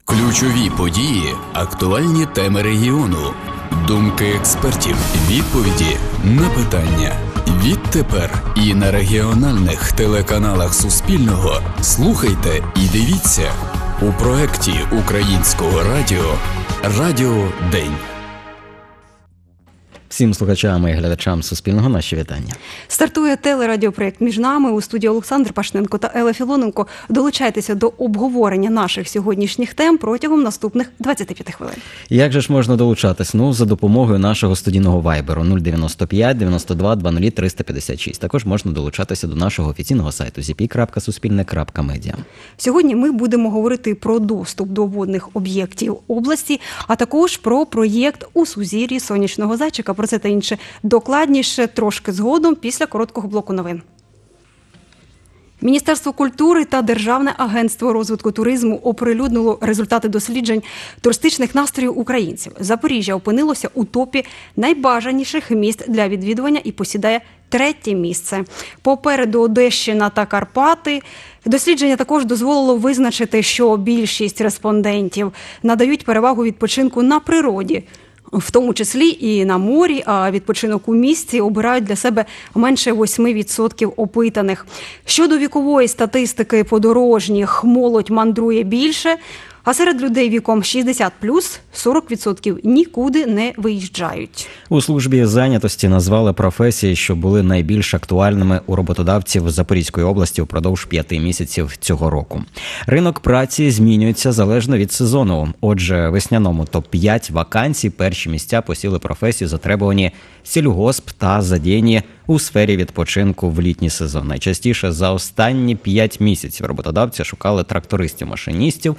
Ключові події, актуальні теми регіону, думки експертів, відповіді на питання. Відтепер і на регіональних телеканалах Суспільного слухайте і дивіться у проєкті Українського радіо «Радіо День». Всім слухачам і глядачам Суспільного наші вітання. Стартує телерадіопроєкт «Між нами». У студії Олександр Пашненко та Елла Філоненко. Долучайтеся до обговорення наших сьогоднішніх тем протягом наступних 25 хвилин. Як же ж можна долучатись? За допомогою нашого студійного вайберу 095 92 20 356. Також можна долучатися до нашого офіційного сайту zp.suspilne.media. Сьогодні ми будемо говорити про доступ до водних об'єктів області, а також про проєкт «У сузір'ї сонячного зайчика». Про це та інше докладніше трошки згодом після короткого блоку новин. Міністерство культури та Державне агентство розвитку туризму оприлюднило результати досліджень туристичних настроїв українців. Запоріжжя опинилося у топі найбажаніших міст для відвідування і посідає 3-те місце. Попереду Одещина та Карпати. Дослідження також дозволило визначити, що більшість респондентів надають перевагу відпочинку на природі, в тому числі і на морі, а відпочинок у місті обирають для себе менше 8% опитаних. Щодо вікової статистики подорожніх, молодь мандрує більше, а серед людей віком 60+, 40% нікуди не виїжджають. У службі зайнятості назвали професії, що були найбільш актуальними у роботодавців Запорізької області впродовж 5 місяців цього року. Ринок праці змінюється залежно від сезону. Отже, весняному топ-5 вакансій перші місця посіли професії, затребувані сільгосп та задіяні у сфері відпочинку в літній сезон. Найчастіше за останні 5 місяців роботодавці шукали трактористів-машиністів,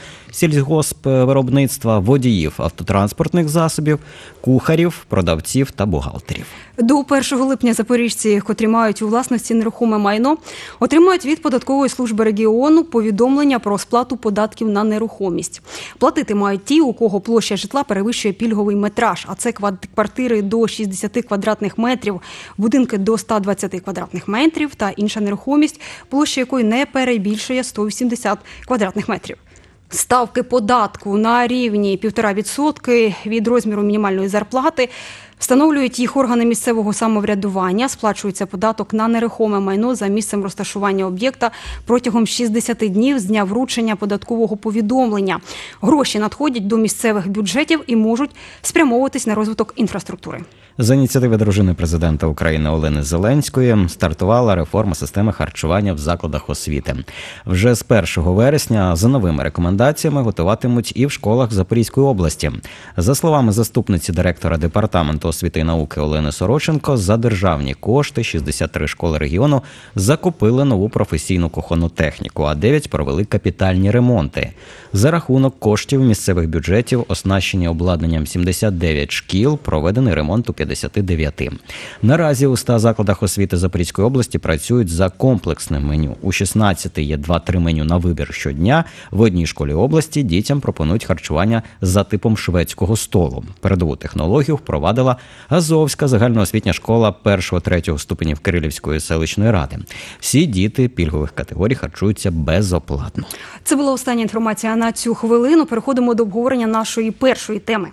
сільгоспвиробництва, водіїв автотранспортних засобів, кухарів, продавців та бухгалтерів. До 1 липня запоріжці, котрі мають у власності нерухоме майно, отримають від податкової служби регіону повідомлення про сплату податків на нерухомість. Платити мають ті, у кого площа житла перевищує пільговий метраж, а це квартири до 60 квадратних метрів, будинки до 120 квадратних метрів та інша нерухомість, площа якої не перебільшує 180 квадратних метрів. Ставки податку на рівні 1,5% від розміру мінімальної зарплати встановлюють їх органи місцевого самоврядування. Сплачується податок на нерухоме майно за місцем розташування об'єкта протягом 60 днів з дня вручення податкового повідомлення. Гроші надходять до місцевих бюджетів і можуть спрямовуватись на розвиток інфраструктури. За ініціативи дружини президента України Олени Зеленської стартувала реформа системи харчування в закладах освіти. Вже з 1 вересня за новими рекомендаціями готуватимуть і в школах Запорізької області. За словами заступниці директора Департаменту освіти і науки Олени Сороченко, за державні кошти 63 школи регіону закупили нову професійну кухонну техніку, а 9 провели капітальні ремонти. За рахунок коштів місцевих бюджетів оснащені обладнанням 79 шкіл, проведений ремонт у 59. Наразі у 100 закладах освіти Запорізької області працюють за комплексним меню. У 16 є 2-3 меню на вибір щодня. В одній школі області дітям пропонують харчування за типом шведського столу. Передову технологію впровадила Азовська загальноосвітня школа 1-3 ступенів Кирилівської селищної ради. Всі діти пільгових категорій харчуються безоплатно. Це була остання інформація на цю хвилину. Переходимо до обговорення нашої першої теми.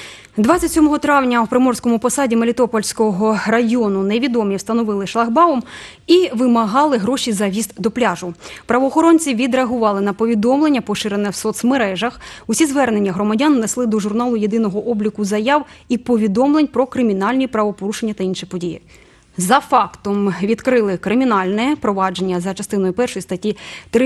27 травня у Приморському посаді Мелітопольського району невідомі встановили шлагбаум і вимагали гроші за в'їзд до пляжу. Правоохоронці відреагували на повідомлення, поширене в соцмережах. Усі звернення громадян внесли до журналу єдиного обліку заяв і повідомлень про кримінальні правопорушення та інші події. За фактом відкрили кримінальне провадження за частиною 1 статті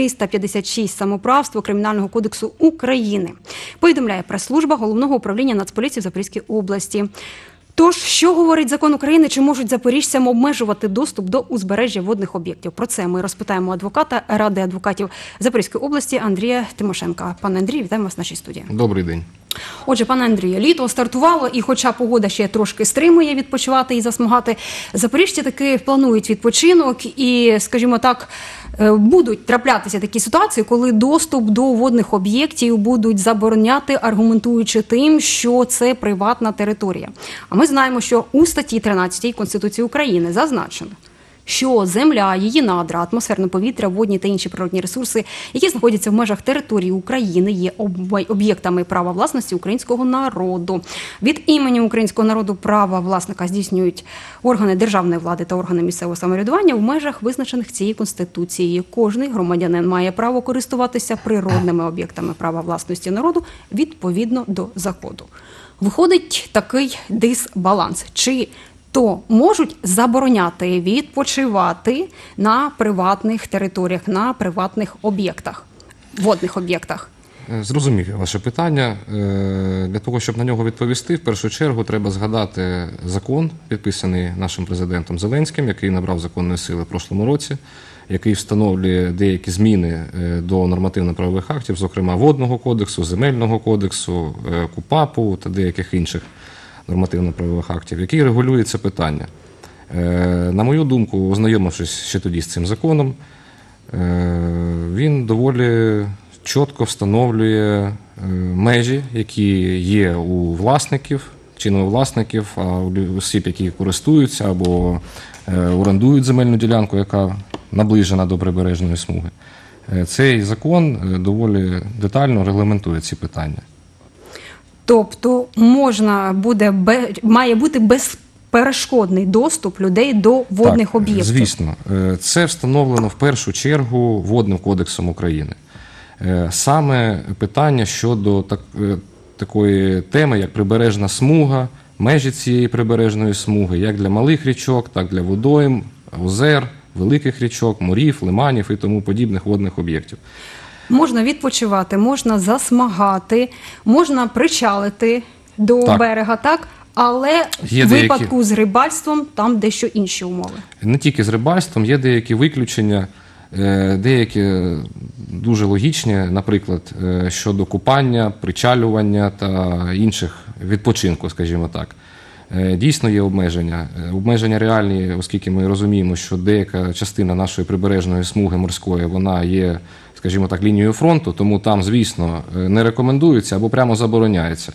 356 «Самоправство» Кримінального кодексу України. Повідомляє прес-служба Головного управління Нацполіції в Запорізькій області. Тож, що говорить закон України, чи можуть запоріжцям обмежувати доступ до узбережжя водних об'єктів? Про це ми розпитаємо адвоката Ради адвокатів Запорізької області Андрія Тимошенка. Пане Андрію, вітаємо вас в нашій студії. Добрий день. Отже, пане Андрію, літо стартувало, і хоча погода ще трошки стримує відпочивати і засмагати, запоріжці таки планують відпочинок і, скажімо так, будуть траплятися такі ситуації, коли доступ до водних об'єктів будуть забороняти, аргументуючи тим, що це приватна територія. А ми знаємо, що у статті 13 Конституції України зазначено, що земля, її надра, атмосферне повітря, водні та інші природні ресурси, які знаходяться в межах території України, є об'єктами права власності українського народу. Від імені українського народу права власника здійснюють органи державної влади та органи місцевого самоврядування в межах, визначених цією Конституцією. Кожний громадянин має право користуватися природними об'єктами права власності народу відповідно до закону. Виходить такий дисбаланс. Чи то можуть забороняти відпочивати на приватних територіях, на приватних об'єктах, водних об'єктах? Зрозумів я ваше питання. Для того, щоб на нього відповісти, в першу чергу треба згадати закон, підписаний нашим президентом Зеленським, який набрав законної сили в прошлому році, який встановлює деякі зміни до нормативно-правових актів, зокрема Водного кодексу, Земельного кодексу, КУпАПу та деяких інших нормативно-правових актів, який регулює це питання. На мою думку, ознайомившись ще тоді з цим законом, він доволі чітко встановлює межі, які є у власників, чи не у власників, а у осіб, які користуються або орендують земельну ділянку, яка наближена до прибережної смуги. Цей закон доволі детально регламентує ці питання. Тобто має бути безперешкодний доступ людей до водних об'єктів? Звісно. Це встановлено в першу чергу Водним кодексом України. Саме питання щодо такої теми, як прибережна смуга, межі цієї прибережної смуги, як для малих річок, так і для водойм, озер, великих річок, морів, лиманів і тому подібних водних об'єктів. Можна відпочивати, можна засмагати, можна причалити до берега, так? Але в випадку з рибальством там дещо інші умови. Не тільки з рибальством, є деякі виключення, деякі дуже логічні, наприклад, щодо купання, причалювання та інших відпочинку, скажімо так. Дійсно є обмеження. Обмеження реальні, оскільки ми розуміємо, що деяка частина нашої прибережної смуги морської, вона є, скажімо так, лінією фронту, тому там, звісно, не рекомендується або прямо забороняється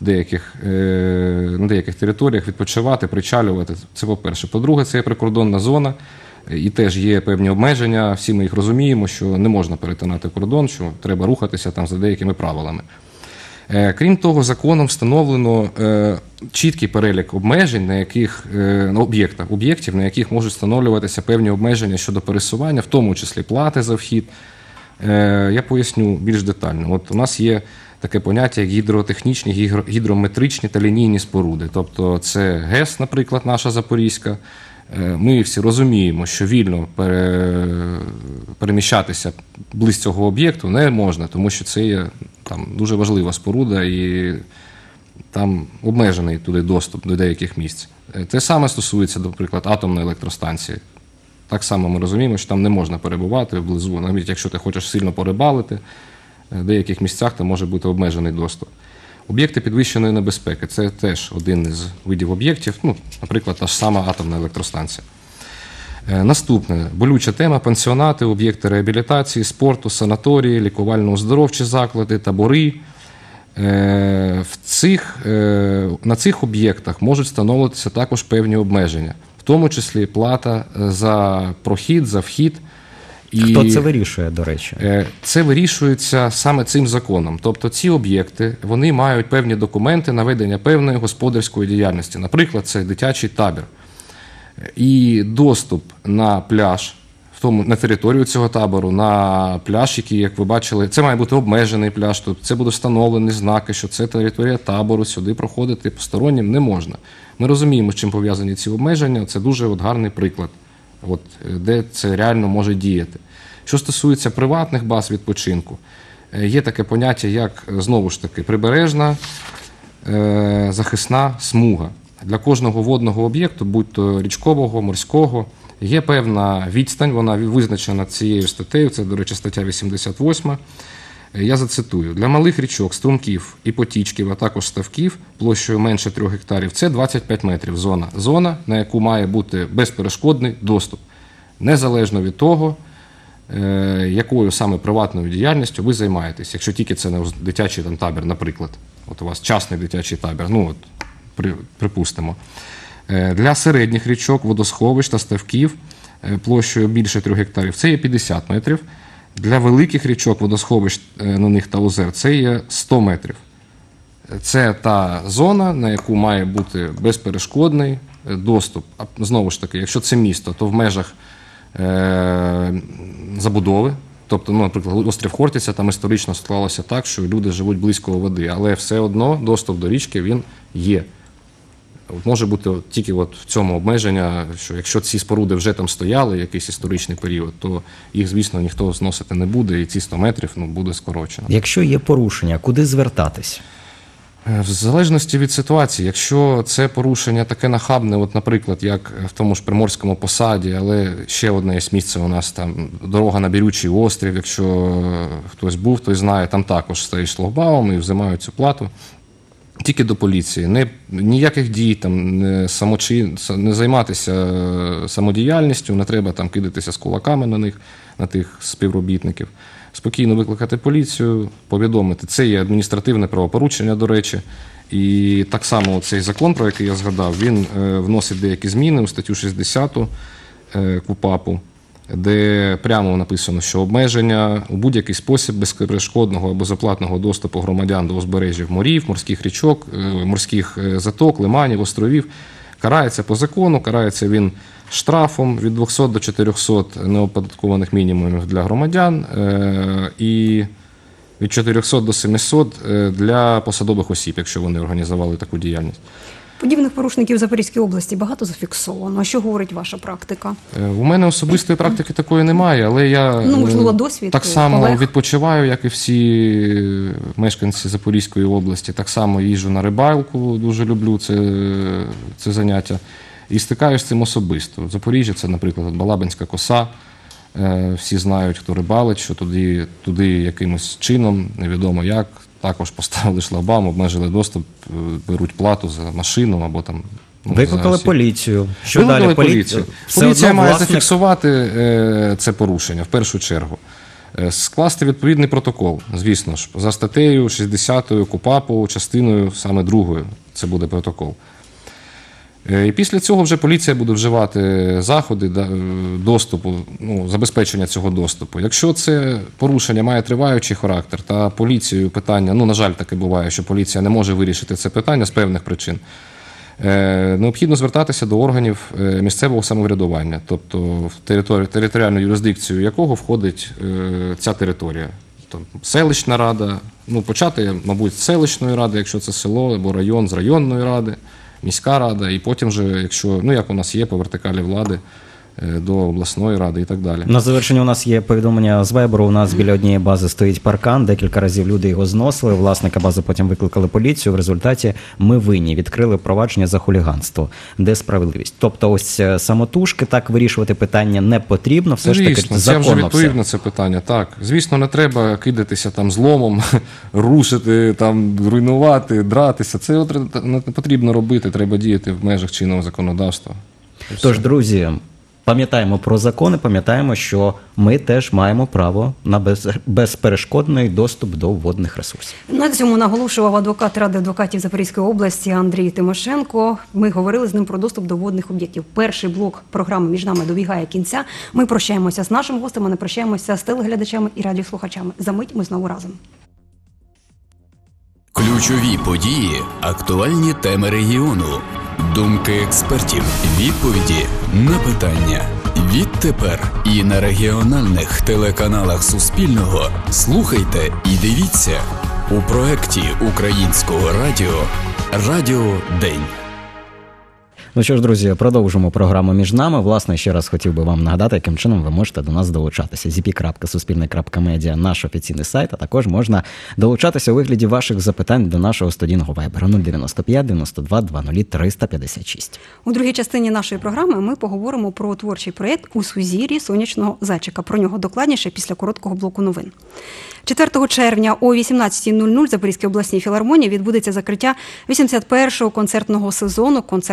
на деяких територіях відпочивати, причалювати. Це по-перше. По-друге, це є прикордонна зона, і теж є певні обмеження. Всі ми їх розуміємо, що не можна перетинати кордон, що треба рухатися там за деякими правилами. Крім того, законом встановлено чіткий перелік обмежень, на яких об'єктів, на яких можуть встановлюватися певні обмеження щодо пересування, в тому числі плати за вхід. Я поясню більш детально. От у нас є таке поняття, як гідротехнічні, гідрометричні та лінійні споруди. Тобто це ГЕС, наприклад, наша Запорізька. Ми всі розуміємо, що вільно переміщатися близько цього об'єкту не можна, тому що це є там дуже важлива споруда і там обмежений туди доступ до деяких місць. Те саме стосується, наприклад, атомної електростанції. Так само ми розуміємо, що там не можна перебувати вблизу, навіть якщо ти хочеш сильно порибалити, в деяких місцях там може бути обмежений доступ. Об'єкти підвищеної небезпеки – це теж один із видів об'єктів, наприклад, та ж сама атомна електростанція. Наступне, болюча тема – пансіонати, об'єкти реабілітації, спорту, санаторії, лікувально-оздоровчі заклади, табори. На цих об'єктах можуть встановлюватися також певні обмеження, в тому числі плата за прохід, за вхід. Хто це вирішує, до речі? Це вирішується саме цим законом. Тобто ці об'єкти, вони мають певні документи на ведення певної господарської діяльності. Наприклад, це дитячий табір. І доступ на пляж, на територію цього табору, на пляж, який, як ви бачили, це має бути обмежений пляж, тобто це будуть встановлені знаки, що це територія табору, сюди проходити постороннім не можна. Ми розуміємо, з чим пов'язані ці обмеження, це дуже гарний приклад, де це реально може діяти. Що стосується приватних баз відпочинку, є таке поняття, як, знову ж таки, прибережна захисна смуга. Для кожного водного об'єкту, будь-то річкового, морського, є певна відстань, вона визначена цією статтею, це, до речі, стаття 88. Я зацитую. Для малих річок, струмків і потічків, а також ставків площею менше 3 гектарів, це 25 метрів зона. Зона, на яку має бути безперешкодний доступ. Незалежно від того, якою саме приватною діяльністю ви займаєтесь. Якщо тільки це не дитячий табір, наприклад. От у вас частний дитячий табір, припустимо. Для середніх річок, водосховищ та ставків площею більше 3 гектарів, це є 50 метрів. Для великих річок, водосховищ на них та озер це є 100 метрів. Це та зона, на яку має бути безперешкодний доступ. Знову ж таки, якщо це місто, то в межах забудови. Тобто, наприклад, острів Хортиця, там історично склалося так, що люди живуть близько води, але все одно доступ до річки він є. Може бути тільки в цьому обмеження, що якщо ці споруди вже там стояли якийсь історичний період, то їх, звісно, ніхто зносити не буде, і ці 100 метрів буде скорочено. Якщо є порушення, куди звертатись? В залежності від ситуації, якщо це порушення таке нахабне, наприклад, як в тому ж Приморському посаді, але ще одне є місце у нас, там дорога на Бірючий острів, якщо хтось був, той знає, там також стоїть шлагбаум і взимають цю плату. Тільки до поліції. Ніяких дій, там, не займатися самодіяльністю, не треба там кидатися з кулаками на них, на тих співробітників. Спокійно викликати поліцію, повідомити. Це є адміністративне правопорушення, до речі. І так само цей закон, про який я згадав, він вносить деякі зміни у статтю 60 КУпАПу, де прямо написано, що обмеження у будь-який спосіб безперешкодного або безоплатного доступу громадян до узбережжя морів, морських річок, морських заток, лиманів, островів карається по закону, карається він штрафом від 200 до 400 неоподаткованих мінімумів для громадян і від 400 до 700 для посадових осіб, якщо вони організували таку діяльність. Подібних порушників в Запорізькій області багато зафіксовано. А що говорить ваша практика? У мене особистої практики такої немає, але я можливо, досвід так само колег? відпочиваю, як і всі мешканці Запорізької області. Так само їжджу на рибалку, дуже люблю це заняття. І стикаюся з цим особисто. В Запоріжжі це, наприклад, Балабинська коса. Всі знають, хто рибалить, що туди якимось чином, невідомо як, також поставили шлагбаум, обмежили доступ, беруть плату за машину або там... Викликали поліцію. Що Викликали далі? поліцію. Поліція має зафіксувати це порушення в першу чергу. Скласти відповідний протокол, звісно ж, за статтею 60 КУпАПу, частиною саме 2 це буде протокол. І після цього вже поліція буде вживати заходи доступу, забезпечення цього доступу. Якщо це порушення має триваючий характер, та поліцією питання, на жаль, таке буває, що поліція не може вирішити це питання з певних причин, необхідно звертатися до органів місцевого самоврядування, тобто в територіальну юрисдикцію якого входить ця територія. Селищна рада, почати, мабуть, з селищної ради, якщо це село, або район з районної ради, міська рада, і потім же, якщо, як у нас є по вертикалі влади, до обласної ради і так далі. На завершення у нас є повідомлення з Вайберу. У нас біля однієї бази стоїть паркан. Декілька разів люди його зносили. Власника бази потім викликали поліцію. В результаті ми винні. Відкрили провадження за хуліганство. Де справедливість? Тобто ось самотужки так вирішувати питання не потрібно. Все ж таки законно я вже відповів на це питання. Так, звісно, не треба кидатися там зломом, рушити, там, руйнувати, дратися. Це не потрібно робити. Треба діяти в межах чинного законодавства. Тож, друзі, пам'ятаємо про закони, пам'ятаємо, що ми теж маємо право на безперешкодний доступ до водних ресурсів. На цьому наголошував адвокат Ради адвокатів Запорізької області Андрій Тимошенко. Ми говорили з ним про доступ до водних об'єктів. Перший блок програми «Між нами» добігає кінця. Ми прощаємося з нашим гостем, а не прощаємося з телеглядачами і радіослухачами. За мить ми знову разом. Ключові події, актуальні теми регіону, думки експертів, відповіді на питання. Відтепер і на регіональних телеканалах Суспільного слухайте і дивіться у проєкті Українського радіо «Радіо День». Ну що ж, друзі, продовжимо програму «Між нами». Власне, ще раз хотів би вам нагадати, яким чином ви можете до нас долучатися. zp.suspilne.media – наш офіційний сайт, а також можна долучатися у вигляді ваших запитань до нашого студійного вайберу 095 92 20 356. У другій частині нашої програми ми поговоримо про творчий проєкт «У сузір'ї сонячного зайчика». Про нього докладніше після короткого блоку новин. 4 червня о 18:00 в Запорізькій обласній філармонії відбудеться закриття 81-го концертного сезону «Концерт на біс».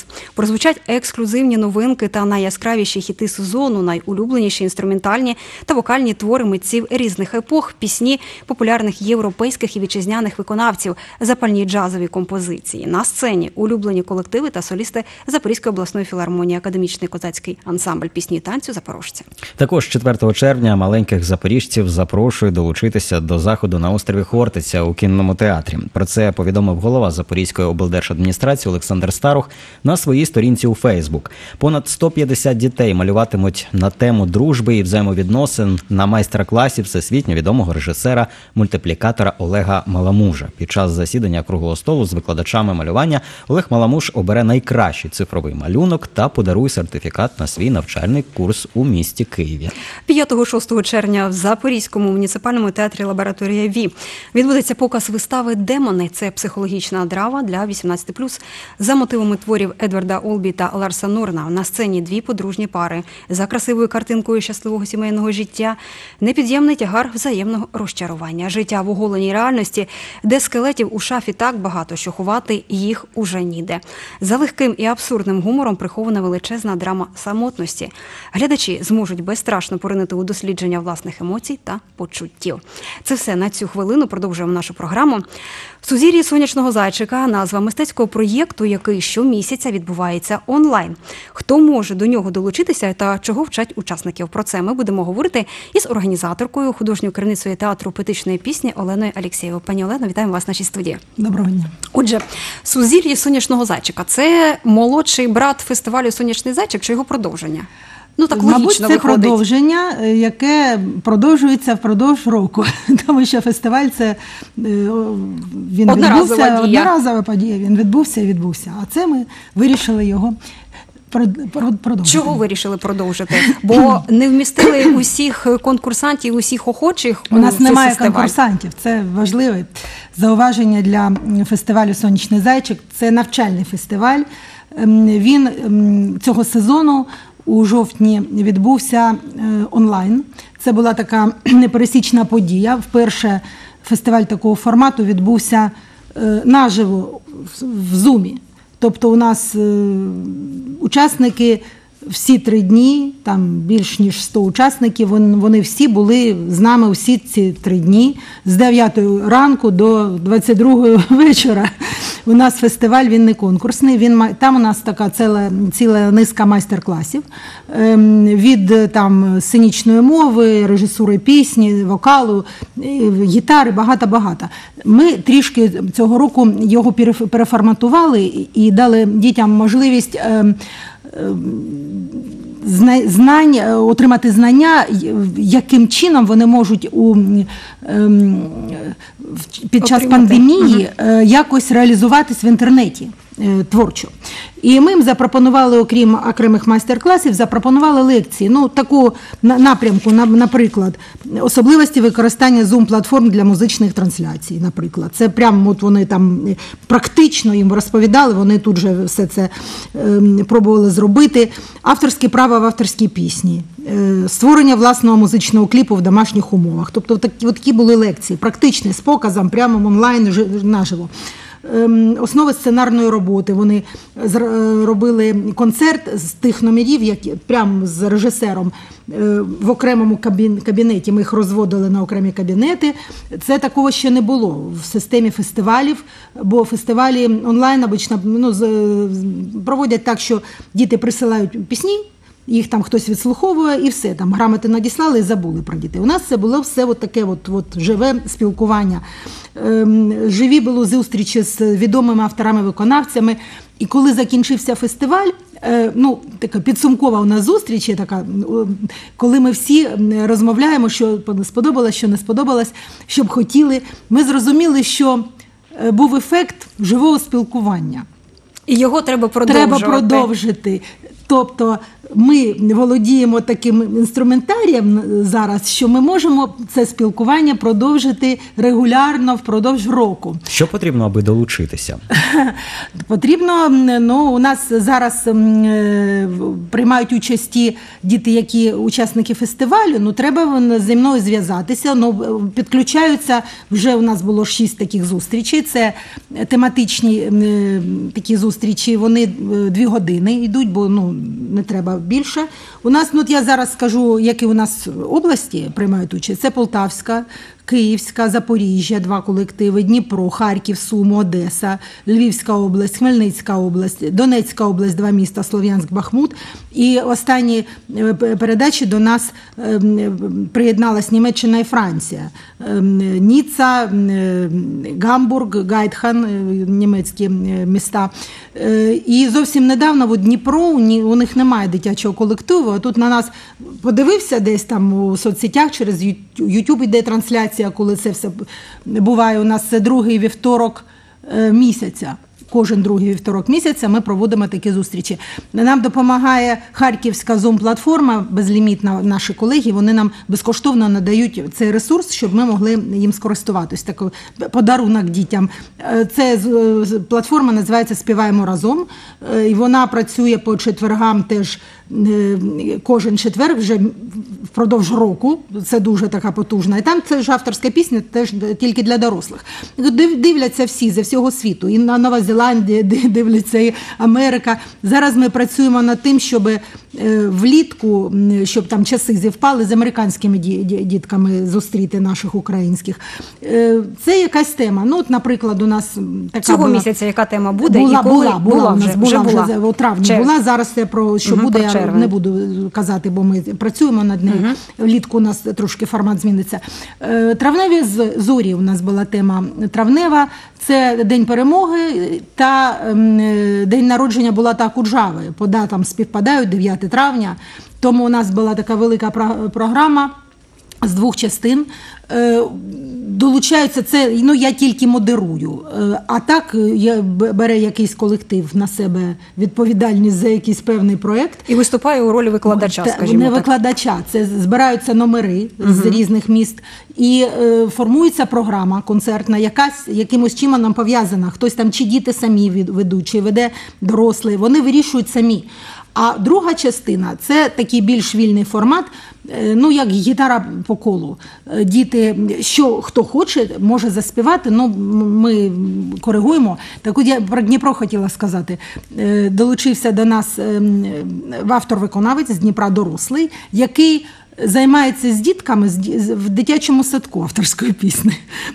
Прозвучать ексклюзивні новинки та найяскравіші хіти сезону, найулюбленіші інструментальні та вокальні твори митців різних епох, пісні популярних європейських і вітчизняних виконавців, запальні джазові композиції. На сцені улюблені колективи та солісти Запорізької обласної філармонії, академічний козацький ансамбль пісні і танцю «Запорожці». Також 4 червня маленьких запоріжців запрошую долучитися до заходу на острові Хортиця у кінному театрі. Про це повідомив голова Запорізької облдержадміністрації Олександр Старух на своїй сторінці у Фейсбук. Понад 150 дітей малюватимуть на тему дружби і взаємовідносин на майстер-класі всесвітньо відомого режисера-мультиплікатора Олега Маламужа. Під час засідання круглого столу з викладачами малювання Олег Маламуж обере найкращий цифровий малюнок та подарує сертифікат на свій навчальний курс у місті Києві. 5-6 червня в Запорізькому муніципальному театрі «Лабораторія ВІ» відбудеться показ вистави «Демони». Це психологічна драма для 18+. За мотивами творів Едварда Олбі та Ларса Норна на сцені дві подружні пари. За красивою картинкою щасливого сімейного життя непід'ємний тягар взаємного розчарування. Життя в оголеній реальності, де скелетів у шафі так багато, що ховати їх уже ніде. За легким і абсурдним гумором прихована величезна драма самотності. Глядачі зможуть безстрашно поринути у дослідження власних емоцій та почуттів. Це все на цю хвилину. Продовжуємо нашу програму. В сузір'ї сонячного зайчика – назва мистецького проєкту, який щомісяця відбувається онлайн. Хто може до нього долучитися та чого вчать учасників? Про це ми будемо говорити із організаторкою, художньою керівницею театру поетичної пісні Оленою Алєксєєвою. Пані Олено, вітаємо вас в нашій студії. Доброго дня. Отже, «Сузір'я сонячного зайчика» – це молодший брат фестивалю «Сонячний зайчик» чи його продовження? Ну, так логічно мабуть, це виходить. продовження, яке продовжується впродовж року, тому що фестиваль це він одноразова подія, він відбувся, а це ми вирішили його продовжити. Чого вирішили продовжити? Бо не вмістили усіх конкурсантів, усіх охочих у нас немає фестиваль. конкурсантів, це важливе зауваження для фестивалю «Сонячний зайчик». Це навчальний фестиваль, він цього сезону у жовтні відбувся онлайн. Це була така непересічна подія. Вперше фестиваль такого формату відбувся наживо в Зумі. Тобто у нас учасники всі 3 дні, там більш ніж 100 учасників, вони всі були з нами усі ці 3 дні, з 9 ранку до 22 вечора. У нас фестиваль, він не конкурсний, там у нас така ціла низка майстер-класів від там сценічної мови, режисури пісні, вокалу, гітари, багато-багато. Ми трішки цього року його переформатували і дали дітям можливість отримати знання, яким чином вони можуть під час пандемії якось реалізуватись в інтернеті творчо. І ми їм запропонували, окрім окремих майстер-класів, запропонували лекції. Ну, таку напрямку, наприклад, особливості використання Zoom-платформ для музичних трансляцій, наприклад. Це прямо от вони там практично їм розповідали, вони тут же все це пробували зробити. Авторське право в авторській пісні, створення власного музичного кліпу в домашніх умовах. Тобто такі були лекції, практичні, з показом, прямо онлайн, наживо. Основи сценарної роботи. Вони робили концерт з тих номерів, які прямо з режисером в окремому кабінеті. Ми їх розводили на окремі кабінети. Це такого ще не було в системі фестивалів, бо фестивалі онлайн обично проводять так, що діти присилають пісні, їх там хтось відслуховує і все, там грамоти надіслали і забули про дітей. У нас це було все от таке живе спілкування. Живі були зустрічі з відомими авторами-виконавцями. І коли закінчився фестиваль, така підсумкова у нас зустріч, коли ми всі розмовляємо, що сподобалось, що не сподобалось, що б хотіли, ми зрозуміли, що був ефект живого спілкування. І його треба продовжувати. Треба продовжити. Тобто ми володіємо таким інструментарієм зараз, що ми можемо це спілкування продовжити регулярно впродовж року. Що потрібно, аби долучитися? Потрібно, у нас зараз приймають участь ті діти, які учасники фестивалю, треба зі мною зв'язатися, підключаються, вже у нас було 6 таких зустрічей, це тематичні такі зустрічі, вони 2 години йдуть, бо не треба більше. У нас, я зараз скажу, які у нас області приймають участь, це Полтавська, Київська, Запоріжжя, 2 колективи, Дніпро, Харків, Суми, Одеса, Львівська область, Хмельницька область, Донецька область, 2 міста, Слов'янськ, Бахмут. І останні передачі до нас приєдналась Німеччина і Франція. Ніцца, Гамбург, Гайдхан, німецькі міста. І зовсім недавно в Дніпро, у них немає дитячого колективу, а тут на нас подивився десь там у соцсетях, через YouTube йде трансляція, коли це все буває. У нас це 2-й вівторок місяця. Кожен 2-й вівторок місяця ми проводимо такі зустрічі. Нам допомагає харківська Zoom-платформа, безлімітна, наші колеги, вони нам безкоштовно надають цей ресурс, щоб ми могли їм скористуватись. Такий подарунок дітям. Це платформа називається «Співаємо разом», і вона працює по четвергам теж кожен четвер вже впродовж року. Це дуже така потужна. І там це ж авторська пісня теж тільки для дорослих. Дивляться всі, зі всього світу. І на Нова Зеландія дивляться, і Америка. Зараз ми працюємо над тим, щоб влітку, щоб там часи зівпали, з американськими дітками зустріти наших українських. Це якась тема. Наприклад, у нас така цього місяця яка тема буде? Була вже у травні. Була, зараз це про що буде, я не буду казати, бо ми працюємо над нею. Влітку у нас трошки формат зміниться. Травневі зорі у нас була тема травнева. Це День перемоги та день народження Булата Акуджави. По датам співпадають, 9 травня. Тому у нас була така велика програма з 2 частин. Долучаються це, я тільки модерую, а так бере якийсь колектив на себе відповідальність за якийсь певний проєкт. І виступає у ролі викладача, скажімо так. Не викладача, це збираються номери з різних міст і формується програма концертна, якимось чином нам пов'язана. Хтось там, чи діти самі ведуть, чи веде дорослий, вони вирішують самі. А друга частина – це такий більш вільний формат, як гітара по колу. Діти, хто хоче, може заспівати, ми коригуємо. Так от я про Дніпро хотіла сказати. Долучився до нас автор-виконавець з Дніпра, дорослий, який займається з дітками в дитячому садку авторської пісні.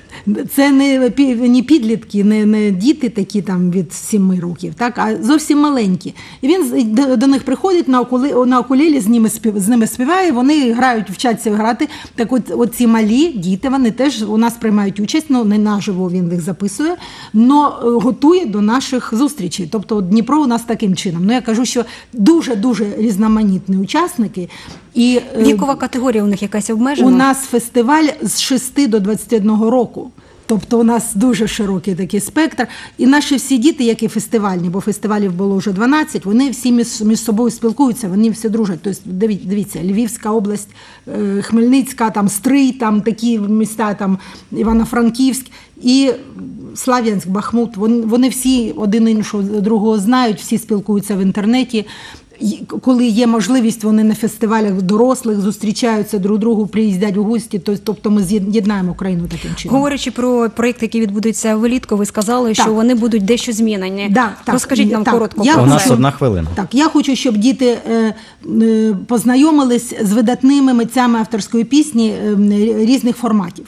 Це не підлітки, не діти такі там від 7 років, так, а зовсім маленькі. І він до них приходить, на укулелі з ними співає, вони грають, вчаться грати. Так от ці малі діти, вони теж у нас приймають участь, не наживо він їх записує, але готує до наших зустрічей. Тобто Дніпро у нас таким чином. Я кажу, що дуже-дуже різноманітні учасники. І вікова категорія у них якась обмежена? У нас фестиваль з 6 до 21 року. Тобто у нас дуже широкий такий спектр. І наші всі діти, які фестивальні, бо фестивалів було вже 12, вони всі між собою спілкуються, вони всі дружать. Тобто, дивіться, Львівська область, Хмельницька, там Стрий, там такі міста, там Івано-Франківськ і Слов'янськ, Бахмут. Вони всі один іншого другого знають, всі спілкуються в інтернеті. Коли є можливість, вони на фестивалях дорослих зустрічаються друг другу, приїздять у гості, тобто ми з'єднаємо Україну таким чином. Говорячи про проєкти, які відбудуться влітку, ви сказали, що вони будуть дещо змінені. Розкажіть нам коротко про це. У нас 1 хвилина. Так, я хочу, щоб діти познайомились з видатними митцями авторської пісні різних форматів.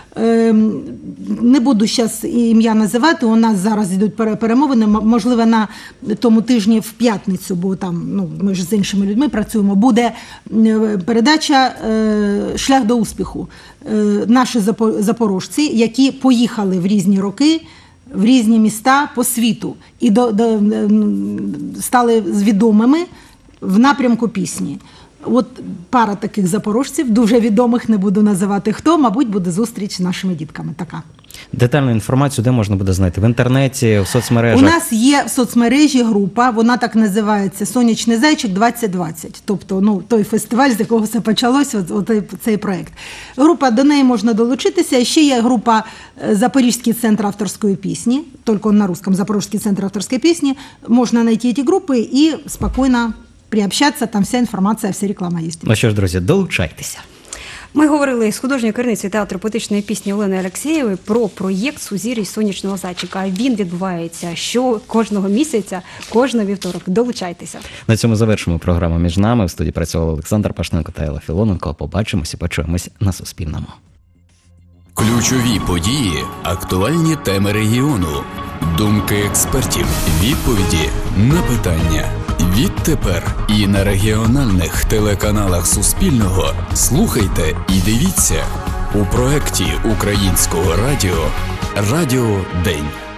Не буду зараз ім'я називати, у нас зараз йдуть перемовини, можливо, на тому тижні в п'ятницю, бо там ми ж з іншими людьми працюємо, буде передача «Шлях до успіху». Наші запорожці, які поїхали в різні роки, в різні міста по світу і стали відомими в напрямку пісні. От пара таких запорожців, дуже відомих, не буду називати хто, мабуть, буде зустріч з нашими дітками така. Детальну інформацію де можна буде знайти? В інтернеті, в соцмережах? У нас є в соцмережі група, вона так називається «Сонячний зайчик 2020». Тобто, той фестиваль, з якого все почалося, цей проєкт. Група, до неї можна долучитися. Ще є група «Запорізький центр авторської пісні», тільки на русском, «Запорізький центр авторської пісні». Можна знайти ці групи і спокійно приобщатися, там вся інформація, вся реклама є. Ну що ж, друзі, долучайтеся. Ми говорили з художньою керівницею театру поетичної пісні Оленою Алексєєвою про проєкт «Сузір'я сонячного зайчика». Він відбувається кожного місяця, кожного вівторок. Долучайтеся. На цьому завершимо програму «Між нами». В студії працювали Олександр Пашненко та Елла Філоненко. Побачимося, почуємось на Суспільному. Ключові події, актуальні теми регіону, думки експертів, відповіді на питання. Відтепер і на регіональних телеканалах Суспільного слухайте і дивіться у проєкті Українського радіо «Радіо День».